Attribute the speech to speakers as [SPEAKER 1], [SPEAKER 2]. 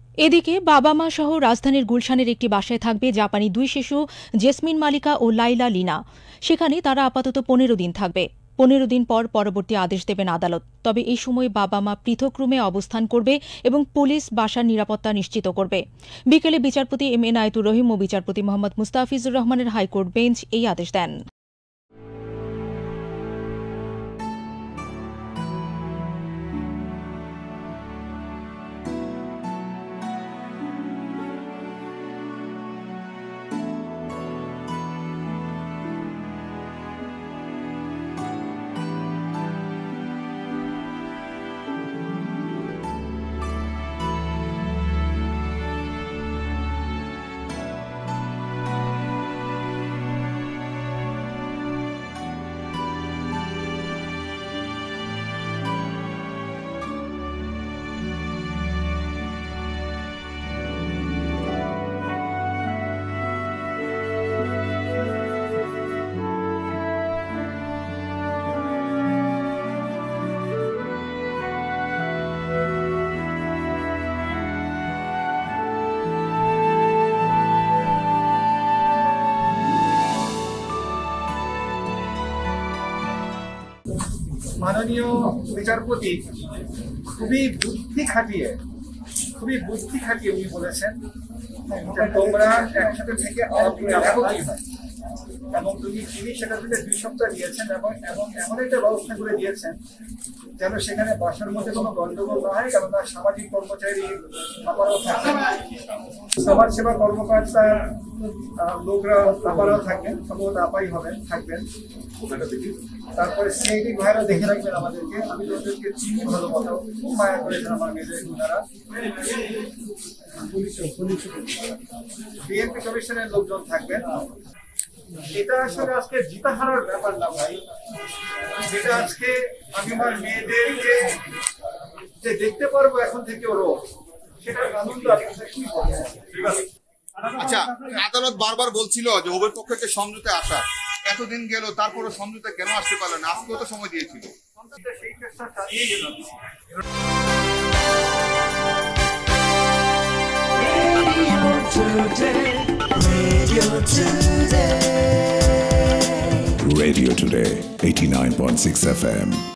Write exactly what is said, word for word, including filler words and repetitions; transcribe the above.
[SPEAKER 1] এদিকে বাবা মা সহ রাজধানীর গুলশানের একটি বাসায় থাকবে জাপানি দুই শিশু জেসমিন মালিকা ও লাইলা লিনা। সেখানে তারা আপাতত পনেরো দিন থাকবে। পনেরো দিন পর পরবর্তী আদেশ দেবেন আদালত। তবে এই সময় বাবা মা পৃথক রুমে অবস্থান করবে এবং পুলিশ বাসার নিরাপত্তা নিশ্চিত করবে। বিকেলে বিচারপতি এম এ নায়েতুর রহিম ও বিচারপতি মোহাম্মদ মুস্তাফিজুর রহমানের হাইকোর্ট বেঞ্চ এই আদেশ দেন।
[SPEAKER 2] মাননীয় বিচারপতি খুবই বুদ্ধি খাটিয়ে খুবই বুদ্ধি খাটিয়ে উনি বলেছেন যে তোমরা একসাথে থেকে আলাপ করে দেখো কি হয়, এবং তুমি তিনি সেটা থেকে দুই সপ্তাহ দিয়েছেন এবং এবং এমন একটা ব্যবস্থা করে দিয়েছেন যেন সেখানে বাসার মধ্যে কোনো গন্ডগোল না হয়, কারণ তার সামাজিক কর্মচারী আপারাও থাকেন, সমাজ সেবা কর্মকর্তা লোকরা আপারাও থাকবেন, সম্ভবত আপাই হবেন থাকবেন। তারপরে সিআইডি ভাইরা দেখে রাখবেন আমাদেরকে, আমি ওদেরকে চিনি ভালো কথা, খুব মায়া করেছেন আমার মেয়েদের ওনারা। বিএনপি কমিশনের লোকজন থাকবেন। এটা আসলে আজকে জিতা হারার ব্যাপার না ভাই, যেটা আজকে আমি আমার মেয়েদেরকে যে দেখতে পারবো এখন থেকে ওরও সেটার আনন্দ আপনাদের কি বলবো।
[SPEAKER 3] আচ্ছা, আদালত বারবার বলছিল যে উভয় পক্ষকে সমঝোতে আসা, এতদিন গেল তারপরে সমঝোতে কেন আসতে পারলো না? আজকেও তো সময় দিয়েছিল।
[SPEAKER 2] সেই চেষ্টা চালিয়ে গেলাম।
[SPEAKER 4] Radio Today, eighty-nine point six F M.